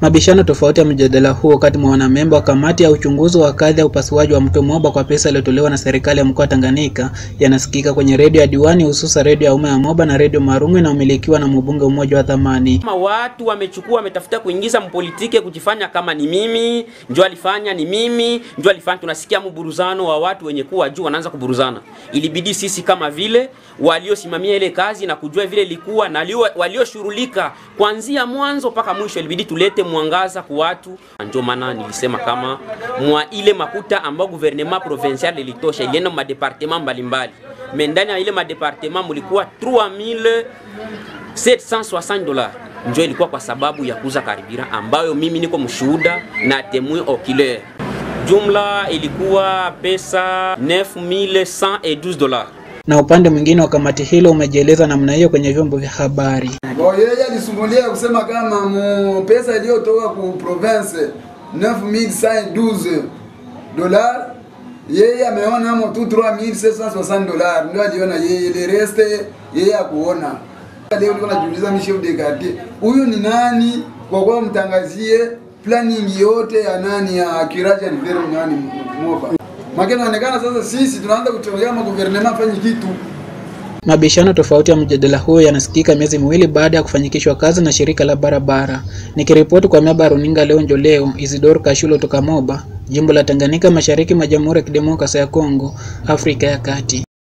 Mabishano tofauti ya mjadala huo kati mwa wanamemba wa kamati ya uchunguzi wa kadhi ya upasuaji wa mto Moba kwa pesa iliyotolewa na serikali ya mkoa wa Tanganyika yanasikika kwenye redio ya diwani, hususa redio ya umma ya Moba na redio Marumu inayomilikiwa na mbunge mmoja wa thamani. Kama watu wametafuta kuingiza mpolitike kujifanya kama ni mimi ndio alifanya, ni mimi ndio alifanya, tunasikia mburuzano wa watu wenye kuwa juu wanaanza kuburuzana. Ilibidi sisi kama vile waliosimamia ile kazi na kujua vile ilikuwa na walioshughulika kuanzia mwanzo mpaka mwisho, ilibidi tulete mwangaza kwa watu. Ndio maana nilisema kama mwa ile makuta ambao gouvernement provincial ilitosha ilienda ma departement mbalimbali. Ndani ya ile ma departement mulikuwa 3760 dollars. Ndio ilikuwa kwa sababu ya kuuza karibira ambayo mimi niko mshuhuda na témoin oculaire. Jumla ilikuwa pesa 9112 dollars. Na upande mwingine wa kamati hilo umejieleza namna hiyo kwenye vyombo vya habari. Yeye alisumulia kusema kama pesa iliyotoka ku province 9112 dollars, yeye ameona hapo tu 3760 dollars, ndio aliona yeye, ile reste yeye akuona. Leo niko najiuliza Michel de Quartier, huyu ni nani kwa mtangazie planning yote ya nani ya Kiraja Rivero nani Moba. Makena inaonekana sasa sisi tunaanza kuchongea gouvernement afanye kitu. Mabishano tofauti ya mjadala huo yanasikika miezi miwili baada ya kufanyikishwa kazi na shirika la barabara. Nikiripoti kwa miaba runinga leo, Isidore Kashulo toka Moba, jimbo la Tanganyika, mashariki mwa Jamhuri ya Kidemokrasia ya Kongo, Afrika ya Kati.